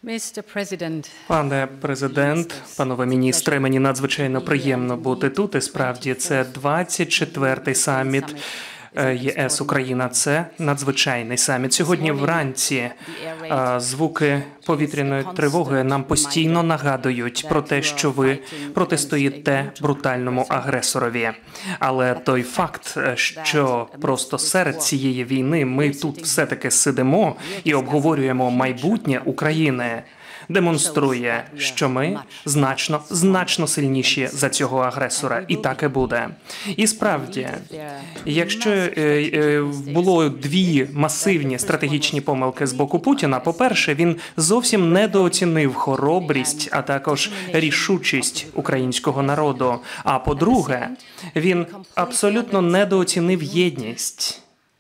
Пане президент, панове міністри, мені надзвичайно приємно бути тут. І справді це 24-й саміт ЄС-Україна. Це надзвичайний саміт. Сьогодні вранці звуки повітряної тривоги нам постійно нагадують про те, що ви протистоїте брутальному агресорові. Але той факт, що просто серед цієї війни ми тут все-таки сидимо і обговорюємо майбутнє України, демонструє, що ми значно сильніші за цього агресора. І так і буде. І справді, якщо було дві масивні стратегічні помилки з боку Путіна, по-перше, він зовсім недооцінив хоробрість, а також рішучість українського народу. А по-друге, він абсолютно недооцінив єдність.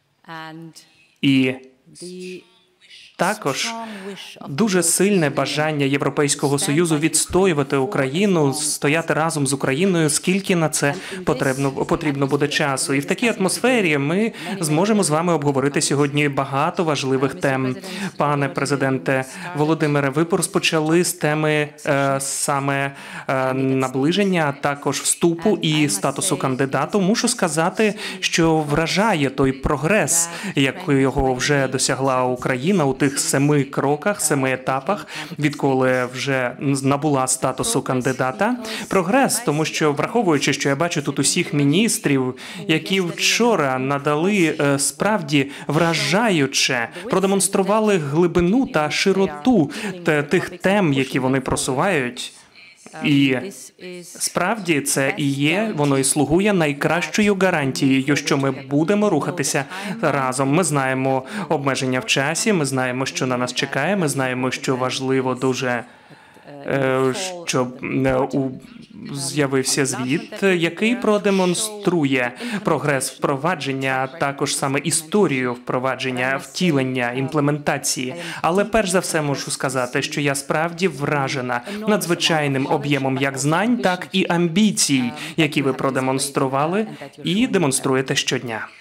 І також дуже сильне бажання Європейського Союзу відстоювати Україну, стояти разом з Україною, скільки на це потрібно буде часу. І в такій атмосфері ми зможемо з вами обговорити сьогодні багато важливих тем. Пане президенте Володимире, ви розпочали з теми саме наближення, а також вступу і статусу кандидату. Мушу сказати, що вражає той прогрес, якого вже досягла Україна у тих 7 кроках, 7 етапах, відколи вже набула статусу кандидата. Прогрес, тому що, враховуючи, що я бачу тут усіх міністрів, які вчора надали справді вражаюче, продемонстрували глибину та широту тих тем, які вони просувають. І справді це і є, воно і слугує найкращою гарантією, що ми будемо рухатися разом. Ми знаємо обмеження в часі, ми знаємо, що на нас чекає, ми знаємо, що важливо дуже, щоб з'явився звіт, який продемонструє прогрес впровадження, а також саме історію впровадження, втілення, імплементації. Але перш за все можу сказати, що я справді вражена надзвичайним об'ємом як знань, так і амбіцій, які ви продемонстрували і демонструєте щодня.